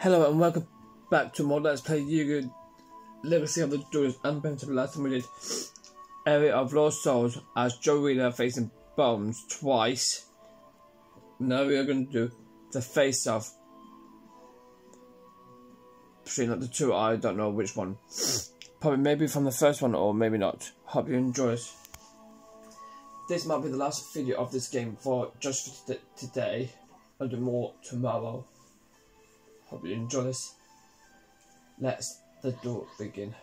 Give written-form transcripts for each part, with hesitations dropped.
Hello and welcome back to more Let's Play Yu-Gi-Oh! Legacy of the Duelist. Unpentable. Last time we did Area of Lost Souls as Joe Wheeler facing Bones twice. Now we are going to do the face-off between the two. I don't know which one. Probably maybe from the first one or maybe not. Hope you enjoy it. This might be the last video of this game for just for today. I'll do more tomorrow. Hope you enjoy this. Let's the duel begin.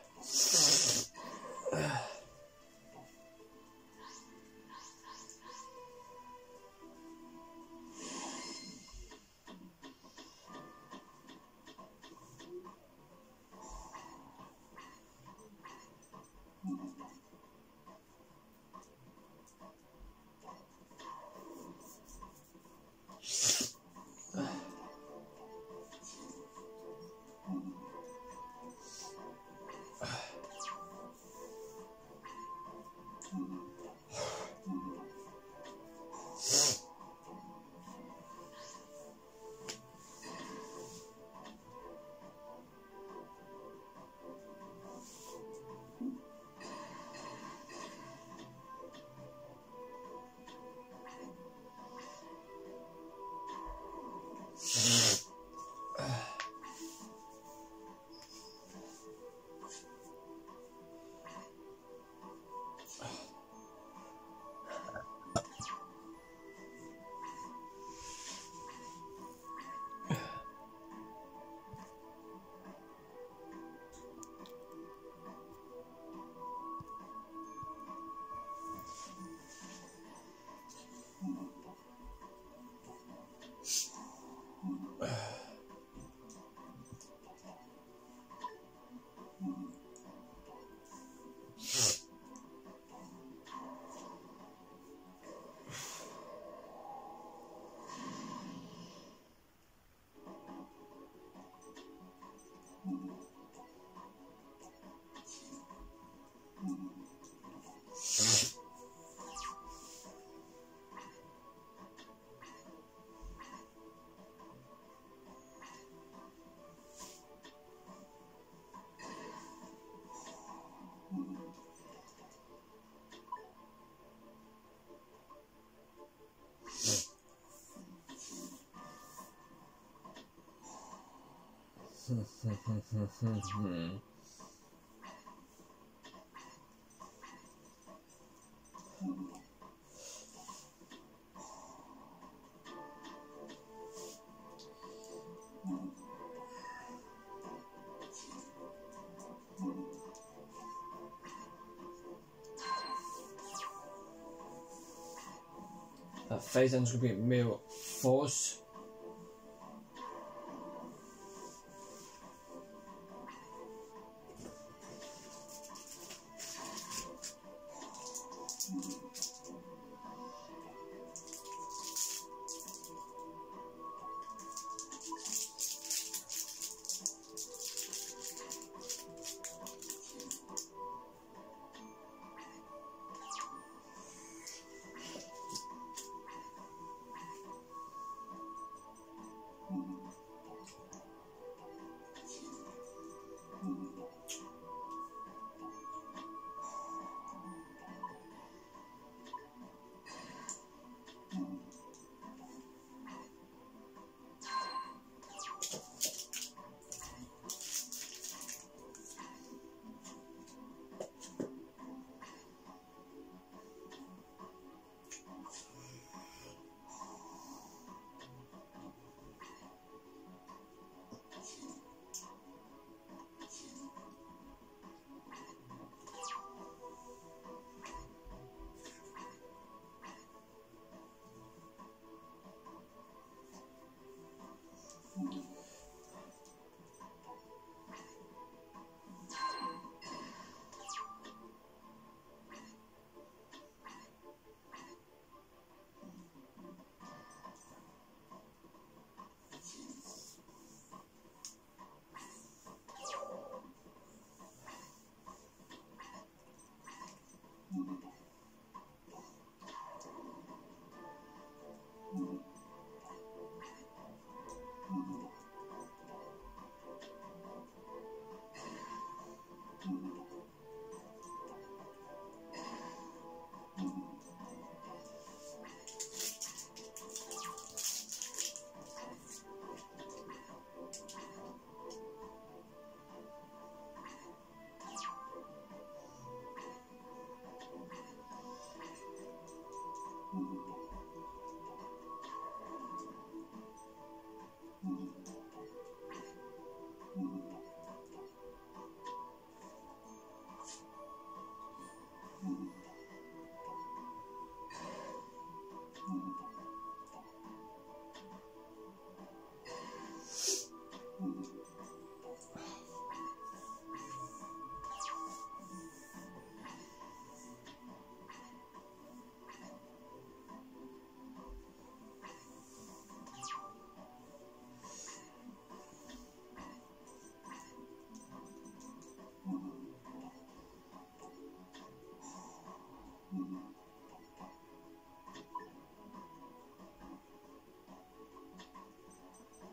That phase end's going to be Mirror Force.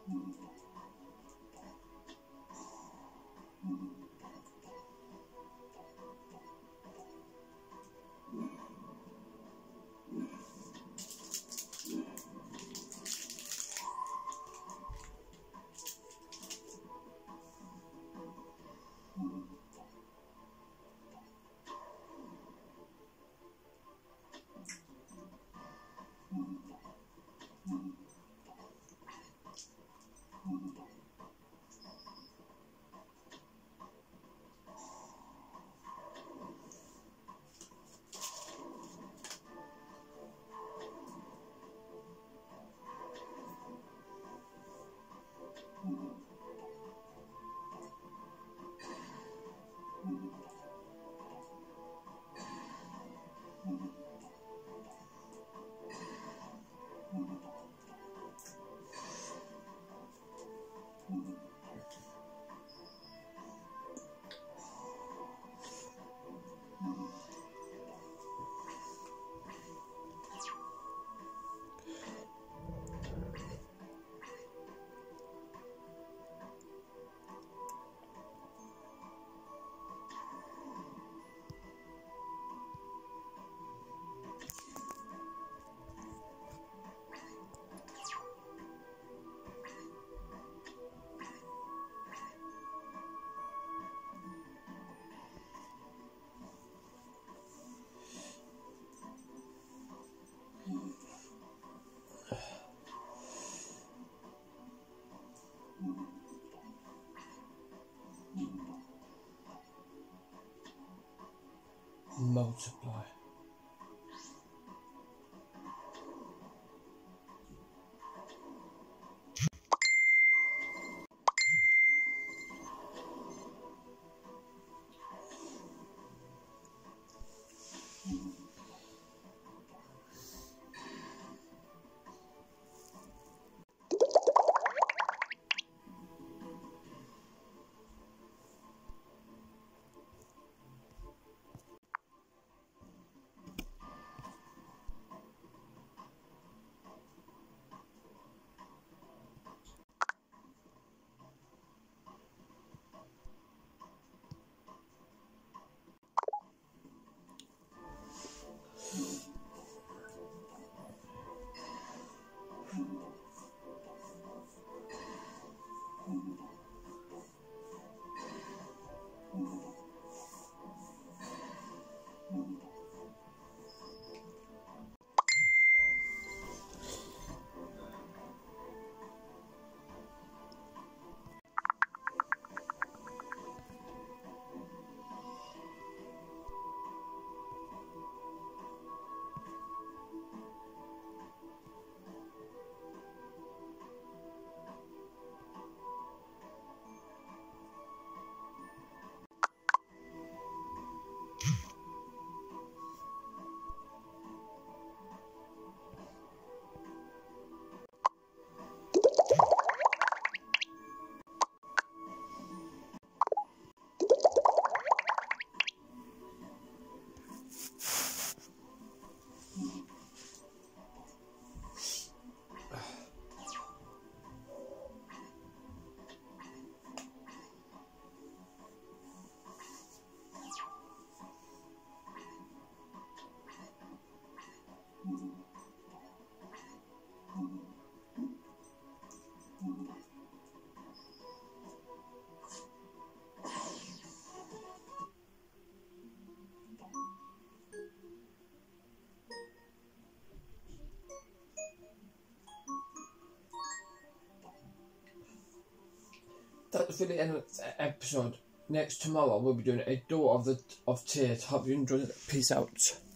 Multiply. That's for the end of the episode. Next tomorrow we'll be doing a door of tears. Hope you enjoyed it. Peace out.